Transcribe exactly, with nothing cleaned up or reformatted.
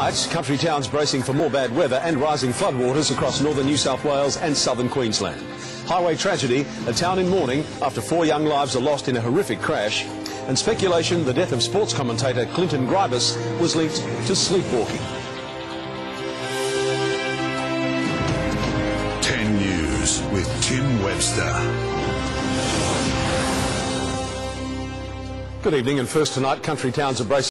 tonight, country towns bracing for more bad weather and rising floodwaters across northern New South Wales and southern Queensland. Highway tragedy, a town in mourning after four young lives are lost in a horrific crash. And speculation the death of sports commentator Clinton Grybas was linked to sleepwalking. ten News with Tim Webster. Good evening, and first tonight, country towns are bracing